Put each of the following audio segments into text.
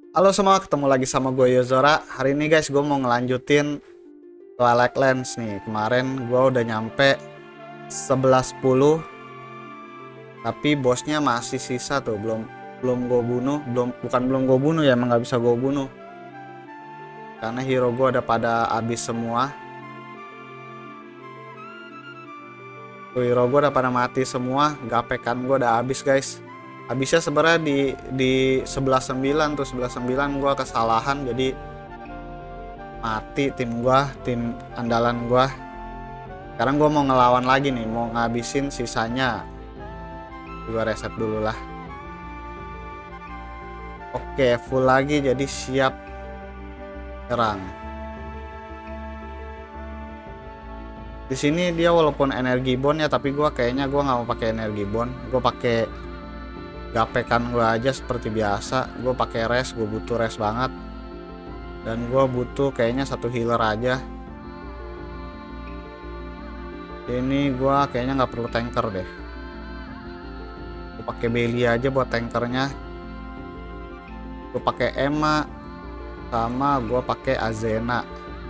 Halo semua, ketemu lagi sama gue Yozora. Hari ini guys, gue mau ngelanjutin Twilight Lands nih. Kemarin gue udah nyampe 11.10, tapi bosnya masih sisa tuh, belum belum gue bunuh, belum gue bunuh ya, emang nggak bisa gue bunuh karena hero gue udah pada habis semua. Tuh, hero gue udah pada mati semua, gapekan gue udah habis guys. Habisnya sebenarnya di 11.9 tuh, 11.9 gue kesalahan jadi mati tim andalan gua. Sekarang gua mau ngelawan lagi nih, mau ngabisin sisanya. Gua reset dulu lah. Oke, full lagi, jadi siap serang. Di sini dia walaupun energi bond ya, tapi gua kayaknya gua nggak mau pakai energi bond. Gua pakai gapekan gua aja seperti biasa. Gua pakai res, gua butuh res banget. Dan gua butuh kayaknya satu healer aja. Ini gua kayaknya nggak perlu tanker deh. Gua pakai Belly aja buat tankernya. Gua pakai Emma sama gua pakai Azena.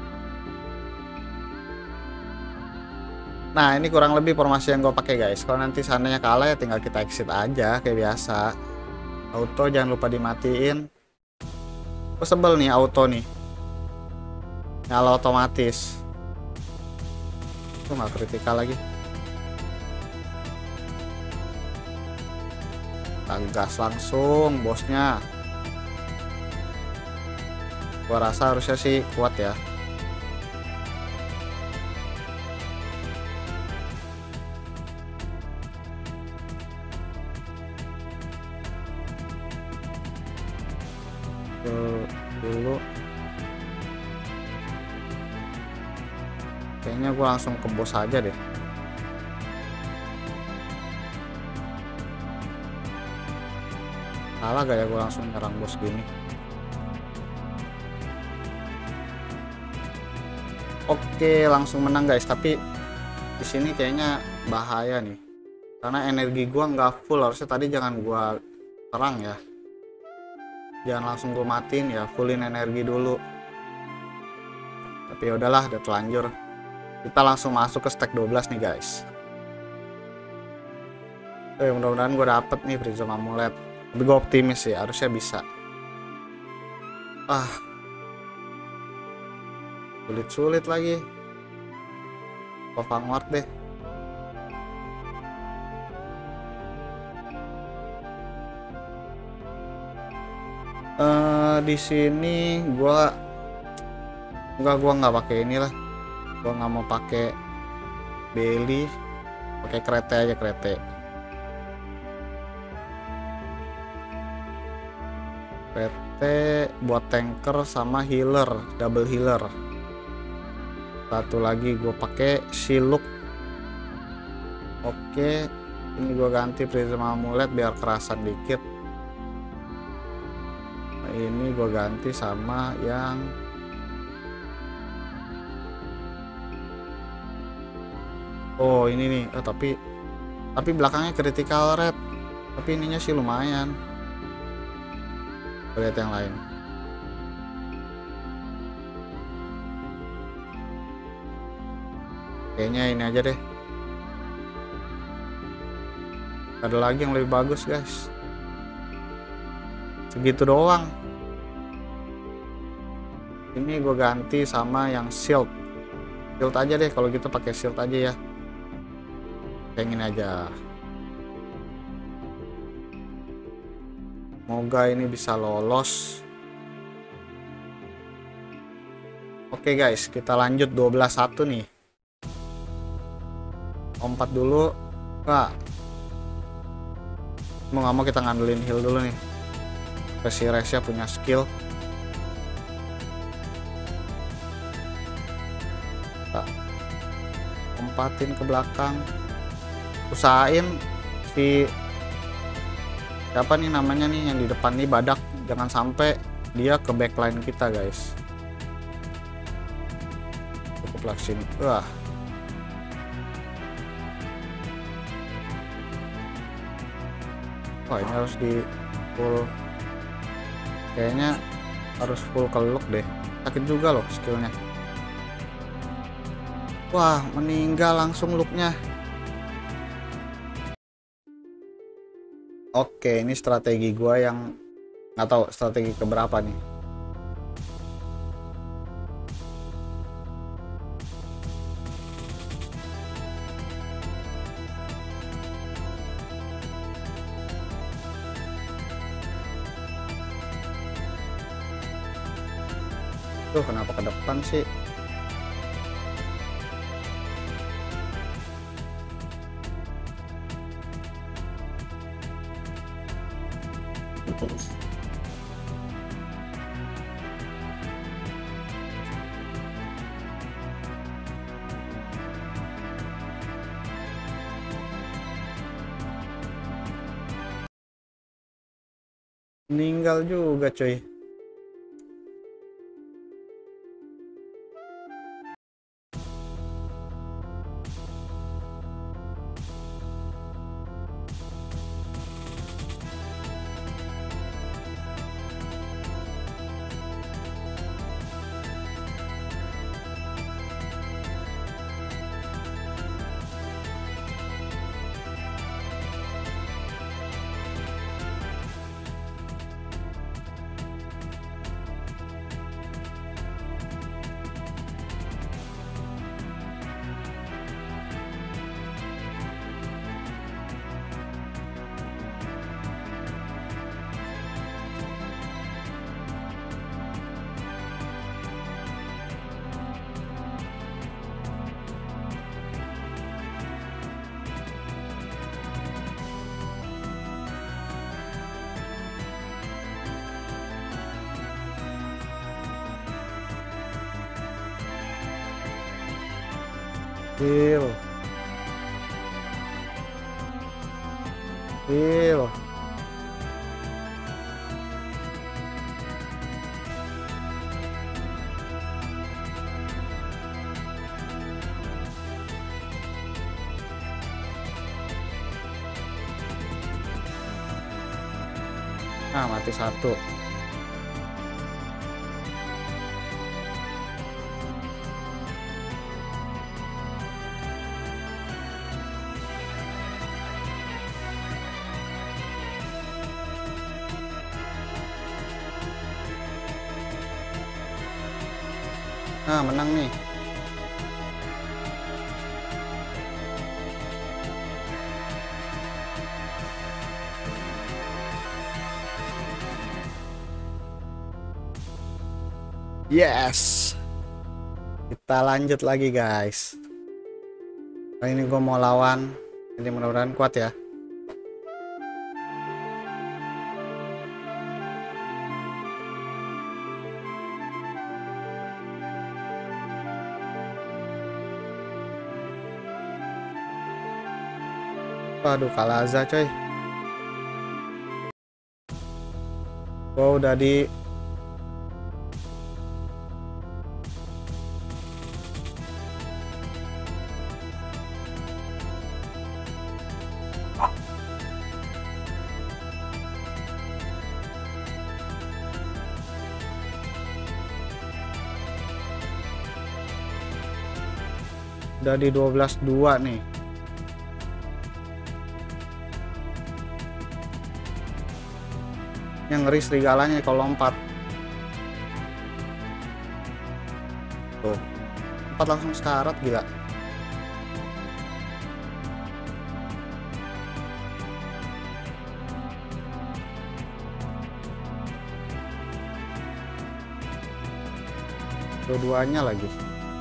Nah, ini kurang lebih formasi yang gue pakai guys. Kalau nanti seandainya kalah ya tinggal kita exit aja kayak biasa. Auto jangan lupa dimatiin. Gue sebel nih auto nih, nyala otomatis. Itu nggak kritikal lagi. Gas langsung bosnya. Gua rasa harusnya sih kuat ya. Dulu kayaknya gue langsung ke bos aja deh. Salah gak ya gue langsung nyerang bos gini? Oke, langsung menang guys, tapi di sini kayaknya bahaya nih karena energi gue nggak full. Harusnya tadi jangan gue serang ya, jangan langsung gue matiin ya, fullin energi dulu. Tapi ya udahlah, udah telanjur. Kita langsung masuk ke stack 12 nih guys. Mudah-mudahan gue dapet nih Prism Amulet. Tapi gue optimis sih, harusnya bisa. Sulit-sulit lagi. Vanguard deh. Di sini gua nggak pakai inilah. Gua nggak mau pakai Belly, pakai kereta aja, kereta. Buat tanker sama healer, double healer. Satu lagi gue pakai Siluk. Oke, ini gue ganti Prism Amulet biar kerasan dikit. Nah, ini gue ganti sama yang ini nih. Tapi belakangnya critical red. Tapi ininya sih lumayan. Lihat yang lain. Kayaknya ini aja deh. Ada lagi yang lebih bagus guys. Segitu doang. Ini gue ganti sama yang shield. Shield aja deh, kalau gitu pakai shield aja ya. Pengen aja. Semoga ini bisa lolos. Oke guys, kita lanjut 12-1 nih. Lompat dulu. Wah, mau nggak mau kita ngandelin heal dulu nih. Si Resya punya skill. Kita lompatin ke belakang. Usahain si siapa nih namanya nih yang di depan nih, badak, jangan sampai dia ke backline kita guys. Cukup lah sini. Wah, ini harus di full Kayaknya harus full keluk deh. Sakit juga loh skillnya. Wah, meninggal langsung looknya. Oke, ini strategi gua yang nggak tahu strategi keberapa nih. Tuh, kenapa ke depan sih? Meninggal juga cuy. Heal. Heal. Nah, mati satu. Nah, menang nih. Yes. Kita lanjut lagi guys. Kali ini gue mau lawan. Jadi mudah-mudahan kuat ya. Waduh, kalah Aza coy. Gua udah di udah di 12-2 nih. Yang ngeri serigalanya kalau lompat. Tuh. Lompat langsung sekarat gila. Dua-duanya lagi.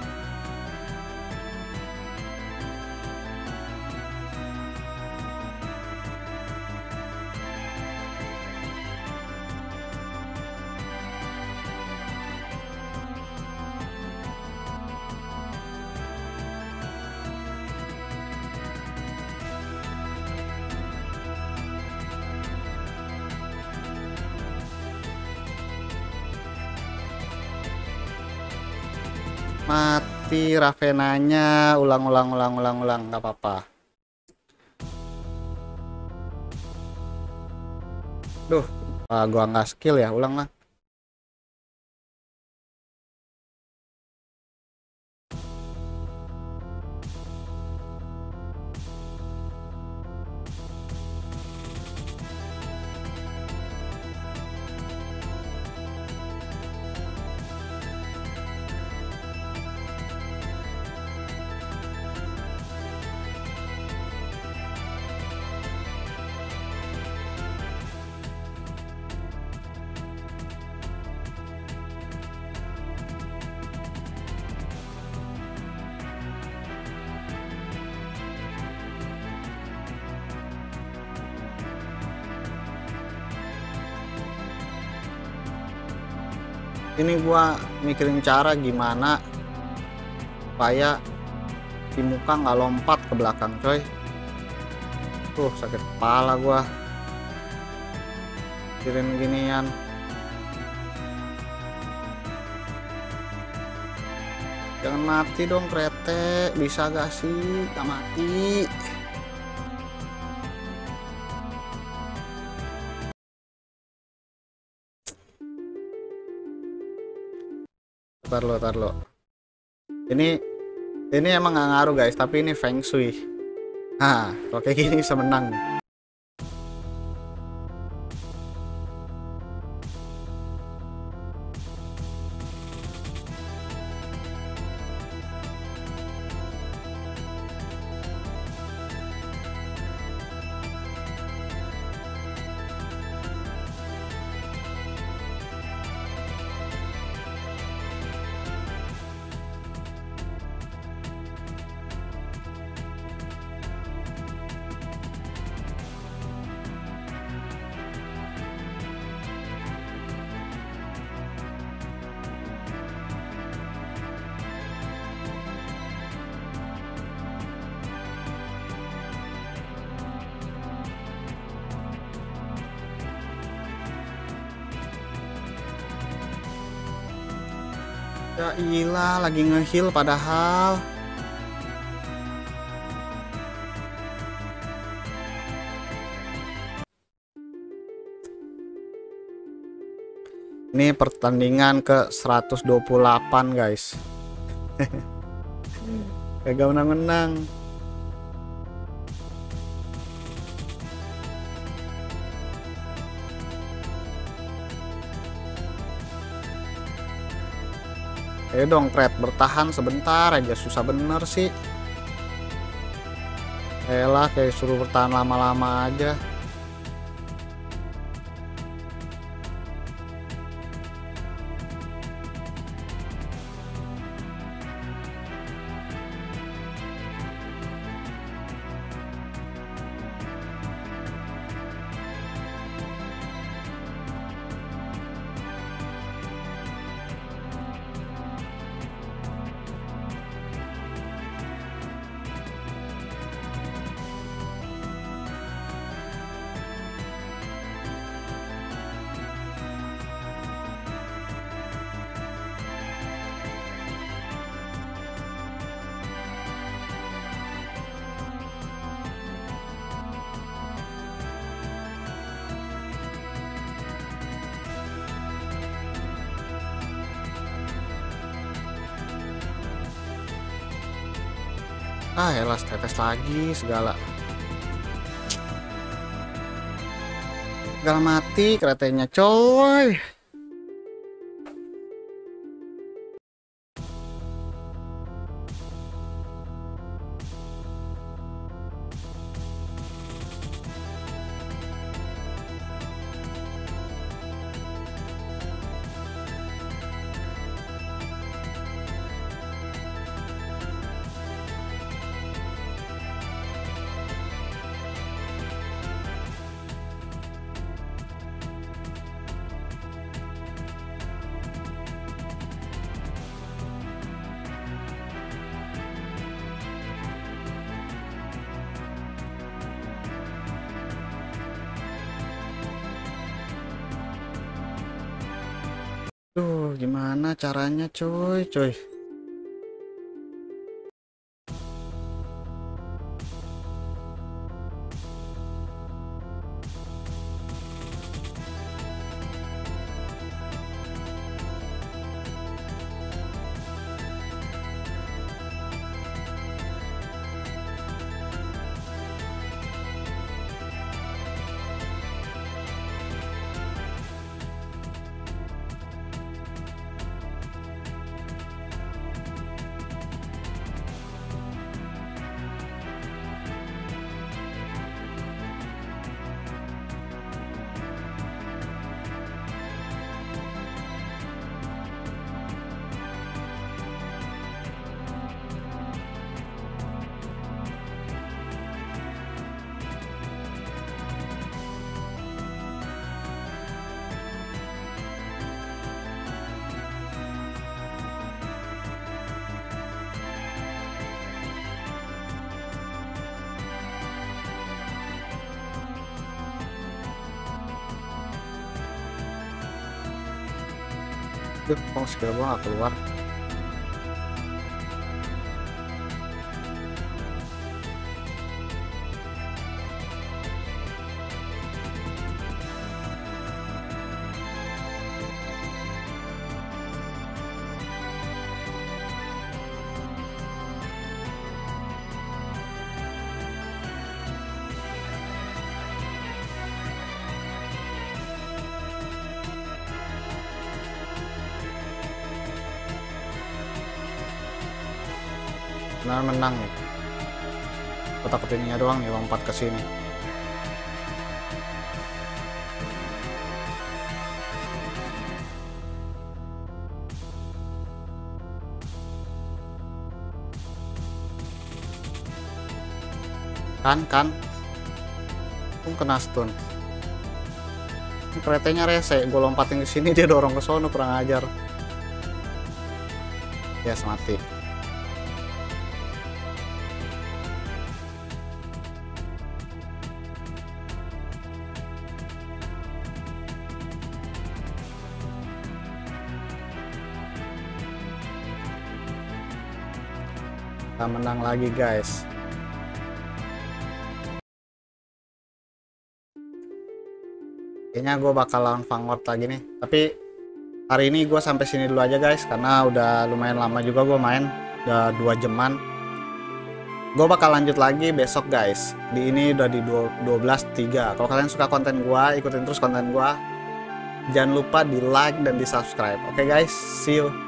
Mati Ravenanya, ulang nggak apa-apa. Duh, gua nggak skill ya, ulang lah. Ini gua mikirin cara gimana supaya si muka nggak lompat ke belakang coy. Tuh sakit kepala gua mikirin ginian. Jangan mati dong krete, bisa gak sih? Gak mati. Tar lo. Ini emang gak ngaruh guys, tapi ini feng shui. Kalau kayak gini bisa menang. Ya ilah, lagi nge-heal padahal. Ini pertandingan ke 128 guys. Kagak menang-menang. Ayo dong Kret, bertahan sebentar aja, susah bener sih. Elah kayak suruh bertahan lama-lama aja. Elah tetes lagi segala. Segala mati keretanya coy. Duh, gimana caranya coy? Duh, kok skill gua nggak keluar. Benar menang nih. Aku takut ininya doang nih, lompat ke sini. Kan kena stun. Ini keretanya rese, gue lompatin ke sini dia dorong ke sono, kurang ajar. Yes, mati. Kita menang lagi guys. Kayaknya gue bakal lawan Vanguard lagi nih. Tapi hari ini gue sampai sini dulu aja guys, karena udah lumayan lama juga gue main, udah 2 jaman. Gue bakal lanjut lagi besok guys. Di ini udah di 12.3. Kalau kalian suka konten gue, ikutin terus konten gue. Jangan lupa di like dan di subscribe. Oke guys, see you.